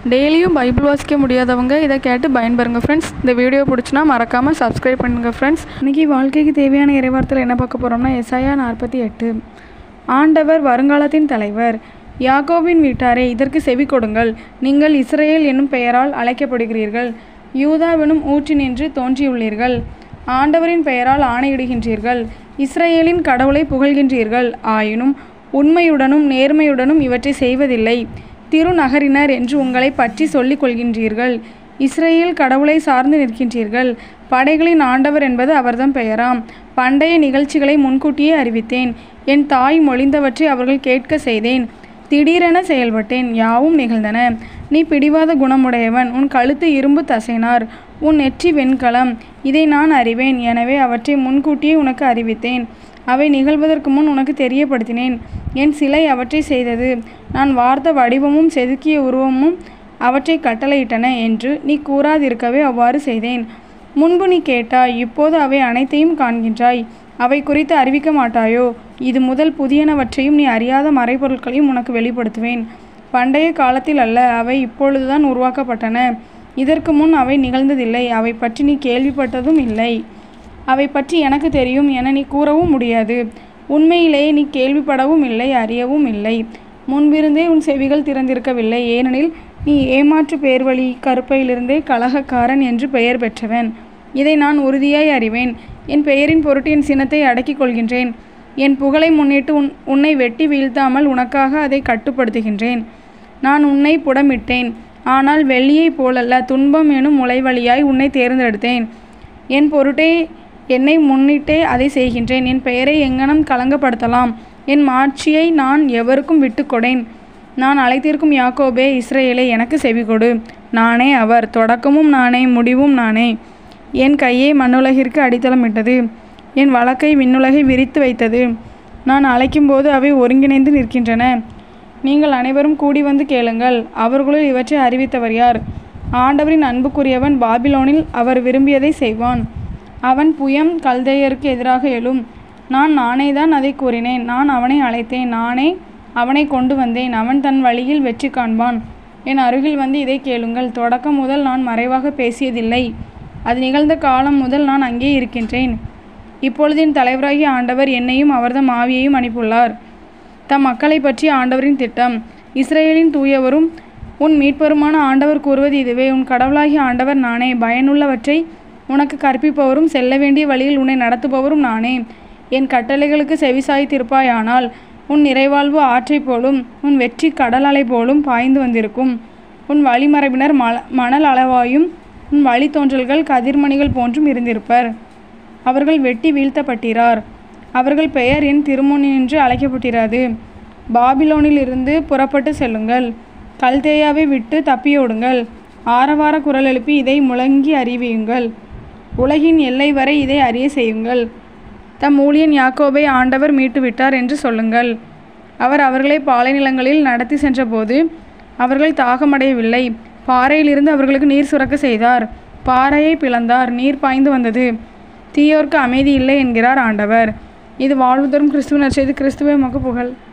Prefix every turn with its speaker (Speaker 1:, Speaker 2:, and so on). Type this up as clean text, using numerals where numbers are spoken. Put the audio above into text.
Speaker 1: டெய்லியும் பைபிள் வாசிக்க முடியாதவங்க இதை கேட்டு பயன்பெறுங்க ஃப்ரெண்ட்ஸ். இந்த வீடியோ பிடிச்சினா மறக்காமல் சப்ஸ்கிரைப் பண்ணுங்கள் ஃப்ரெண்ட்ஸ். இன்றைக்கி வாழ்க்கைக்கு தேவையான இறைவார்த்தையில் என்ன பார்க்க போகிறோம்னா, எசாயா 48. ஆண்டவர் வருங்காலத்தின் தலைவர். யாக்கோபின் வீட்டாரே, இதற்கு செவி கொடுங்கள். நீங்கள் இஸ்ரவேல் என்னும் பெயரால் அழைக்கப்படுகிறீர்கள். யூதாவெனும் ஊற்றினின்று தோன்றியுள்ளீர்கள். ஆண்டவரின் பெயரால் ஆணையிடுகின்றீர்கள். இஸ்ரவேலின் கடவுளை புகழ்கின்றீர்கள். ஆயினும் உண்மையுடனும் நேர்மையுடனும் இவற்றை செய்வதில்லை. திருநகரினர் என்று உங்களை பற்றி சொல்லிக் கொள்கின்றீர்கள். இஸ்ரவேல் கடவுளை சார்ந்து நிற்கின்றீர்கள். படைகளின் ஆண்டவர் என்பது அவர்தம் பெயராம். பண்டைய நிகழ்ச்சிகளை முன்கூட்டியே அறிவித்தேன். என் தாய் மொழிந்தவற்றை அவர்கள் கேட்க செய்தேன். திடீரென செயல்பட்டேன், யாவும் நிகழ்ந்தன. நீ பிடிவாத குணமுடையவன். உன் கழுத்து இரும்பு தசைனார், உன் நெற்றி வெண்கலம். இதை நான் அறிவேன். எனவே அவற்றை முன்கூட்டியே உனக்கு அறிவித்தேன். அவை நிகழ்வதற்கு முன் உனக்கு தெரியப்படுத்தினேன். என் சிலை அவற்றை செய்தது. நான் வார்த்த வடிவமும் செதுக்கிய உருவமும் அவற்றை கட்டளையிட்டன என்று நீ கூறாதிருக்கவே அவ்வாறு செய்தேன். முன்பு நீ கேட்டாய், இப்போது அவை அனைத்தையும் காண்கின்றாய். அவை குறித்து அறிவிக்க மாட்டாயோ? இது முதல் புதியனவற்றையும் நீ அறியாத மறைபொருட்களையும் உனக்கு வெளிப்படுத்துவேன். பண்டைய காலத்தில் அல்ல, அவை இப்பொழுதுதான் உருவாக்கப்பட்டன. இதற்கு முன் அவை நிகழ்ந்ததில்லை. அவை பற்றி நீ கேள்விப்பட்டதும் இல்லை. அவை பற்றி எனக்கு தெரியும் என நீ கூறவும் முடியாது. உண்மையிலேயே நீ கேள்விப்படவும் இல்லை, அறியவும் இல்லை. முன்பிருந்தே உன் செவிகள் திறந்திருக்கவில்லை. ஏனெனில் நீ ஏமாற்று பேர்வழி கருப்பையிலிருந்தே கலகக்காரன் என்று பெயர் பெற்றவன். இதை நான் உறுதியாய் அறிவேன். என் பெயரின் பொருட்டு என் சினத்தை அடக்கிக் கொள்கின்றேன். என் புகழை முன்னிட்டு உன்னை வெட்டி வீழ்த்தாமல் உனக்காக அதை கட்டுப்படுத்துகின்றேன். நான் உன்னை புடமிட்டேன், ஆனால் வெள்ளியைப் போலல்ல, துன்பம் எனும் முளைவழியாய் உன்னை தேர்ந்தெடுத்தேன். என் பொருட்டே என்னை முன்னிட்டே அதை செய்கின்றேன். என் பெயரை எங்கனம் களங்கப்படுத்தலாம்? என் மாட்சியை நான் எவருக்கும் விட்டுக்கொடேன்? நான் அழைத்திருக்கும் யாக்கோபே, இஸ்ரவேலே, எனக்கு செவிகொடு. நானே அவர், தொடக்கமும் நானே, முடிவும் நானே. என் கையை மண்ணுலகிற்கு அடித்தளமிட்டது. என் வழக்கை விண்ணுலகை விரித்து வைத்தது. நான் அழைக்கும்போது அவை ஒருங்கிணைந்து நிற்கின்றன. நீங்கள் அனைவரும் கூடி வந்து கேளுங்கள். அவர்களுள் இவற்றை அறிவித்தவர் யார்? ஆண்டவரின் அன்புக்குரியவன் பாபிலோனில் அவர் விரும்பியதை செய்வான். அவன் புயம் கல்தேயருக்கு எதிராக எழும். நானேதான் அதை கூறினேன். நான் அவனை அழைத்தேன். நானே அவனை கொண்டு வந்தேன். அவன் தன் வழியில் வெற்றி காண்பான். என் அருகில் வந்து இதை கேளுங்கள். தொடக்கம் முதல் நான் மறைவாக பேசியதில்லை. அது நிகழ்ந்த காலம் முதல் நான் அங்கே இருக்கின்றேன். இப்பொழுது என் தலைவராகிய ஆண்டவர் என்னையும் அவர்தம் ஆவியையும் அனுப்பியுள்ளார். தம் மக்களை பற்றி ஆண்டவரின் திட்டம். இஸ்ரவேலின் தூயவரும் உன் மீட்பருமான ஆண்டவர் கூறுவது இதுவே. உன் கடவுளாகிய ஆண்டவர் நானே. பயனுள்ளவற்றை உனக்கு கற்பிப்பவரும் செல்ல வேண்டிய வழியில் உன்னை நடத்துபவரும் நானே. என் கட்டளைகளுக்கு செவிசாய்த்திருப்பாயானால் உன் நிறைவாழ்வு ஆற்றைப் போலும் உன் வெற்றி கடல் அலை போலும் பாய்ந்து வந்திருக்கும். உன் வழிமரபினர் மணல் அளவாயும் உன் வழித்தோன்றல்கள் கதிர்மணிகள் போன்றும் இருந்திருப்பர். அவர்கள் வெட்டி வீழ்த்தப்பட்டிரார். அவர்கள் பெயர் என் திருமுனின்று அழைக்கப்பட்டிராது. பாபிலோனில் இருந்து புறப்பட்டு செல்லுங்கள். கல்தேயாவை விட்டு தப்பியோடுங்கள். ஆரவார குரல் எழுப்பி இதை முழங்கி அறிவியுங்கள். உலகின் எல்லை வரை இதை அறிய செய்யுங்கள். தம் ஊழியன் யாக்கோபை ஆண்டவர் மீட்டுவிட்டார் என்று சொல்லுங்கள். அவர் அவர்களை பாலைநிலங்களில் நடத்தி சென்றபோது அவர்கள் தாகமடையவில்லை. பாறையிலிருந்து அவர்களுக்கு நீர் சுரக்க செய்தார். பாறையை பிளந்தார், நீர் பாய்ந்து வந்தது. தீயோர்க்கு அமைதி இல்லை என்கிறார் ஆண்டவர். இது வாழ்வு தரும் கிறிஸ்துவின் நற்செய்தி. கிறிஸ்துவே உமக்கு புகழ்.